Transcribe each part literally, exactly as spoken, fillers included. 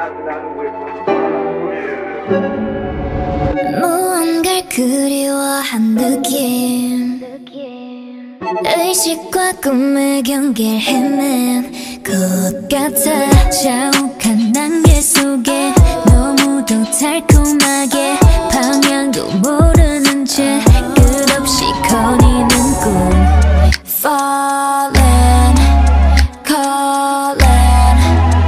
무언가를 그리워한 느낌, 의식과 꿈의 경계를 헤맨 것 같아. 자욱한 단계 속에 너무도 달콤하게 방향도 모르는 채 끝없이 거리는 꿈. Falling, calling,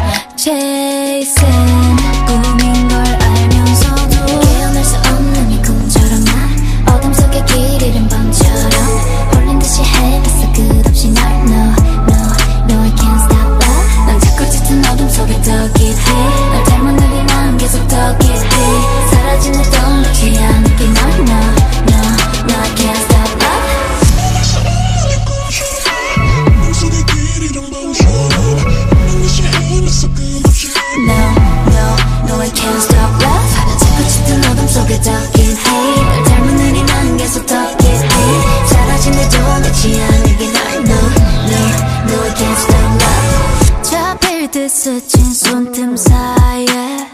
chasing, 꿈인 걸 알면서도 깨어날 수 없는 이 꿈처럼 나 어둠 속에 길 잃은 밤처럼 홀린 듯이 헤맸어 끝없이 널. No, no, no I can't stop love. 난 자꾸 짙은 어둠 속에 더 깊이 널 닮은 눈이 난 계속 더 깊이 사라진 내 또 놓지 않을게. No, no, no, no I can't stop love. No, no, no I can't stop love. 난 자꾸 짙은 어둠 속에 더 깊이 널 닮은 눈이 난 계속 더 깊이 사라진 내 또 놓지 않을게. 널. No, no, no I can't stop love. 잡힐 듯 스친 손틈 사이에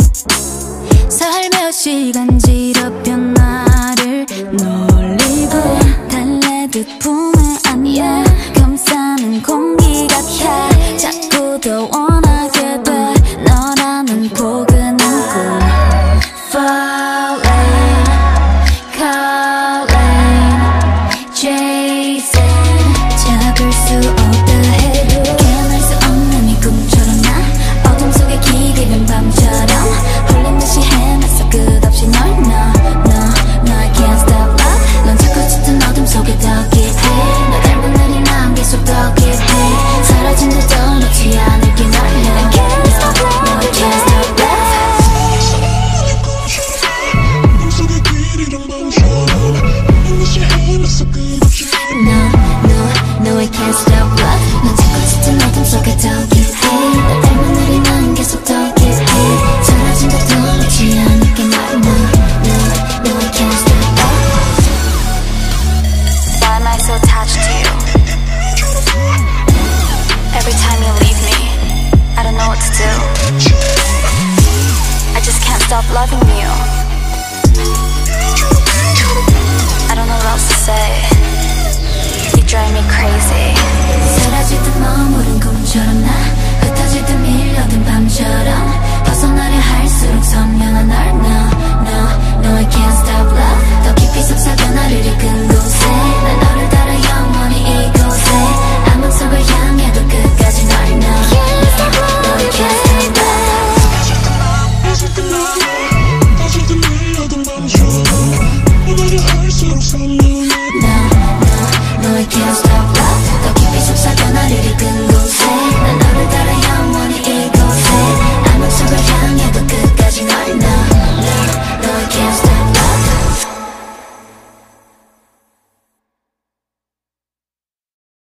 살며시 간지럽혀 나를 놀리고 달래듯 품에 안겨 감싸는 공기 같아. 자꾸 더 원하게 돼 너라는 포근한 꿈. Falling, calling, chasing, 잡을 수 없다 해도 깨어날 수 없는 이 꿈처럼 나 어둠 속에 길 잃은 밤처럼 홀린 듯이 헤맸어 끝없이 널. No, no, no I can't stop love. 넌 자꾸 짙은 어둠 속에 더 깊이 너 닮은 날이 난 계속 더 깊이 사라진 듯도 놓지 않을게. 널. I can't stop love. No I can't stop love. No, no, no I can't stop love. 넌 자꾸 짙은 어둠 속에 더 깊이 너 닮은 날이 난 계속 더 깊이 사라진 듯도 놓지 않을게. 널. No, no, no I can't stop love. Why am I so attached to you? Every time you leave me, I don't know what to do. I just can't stop loving you. I don't know what else to say. You drive me crazy. 사라질 듯 머무른 꿈처럼 나 흩어질 듯 밀려든 밤처럼 벗어나려 할수록 선명한 널. No, no, no I can't stop love. 더 깊이 속삭여 나를 이끈 곳에 난 너를 따라 영원히 이곳에 암흑 속을 향해도 끝까지 널. No, no I can't stop love. No, no, no I can't stop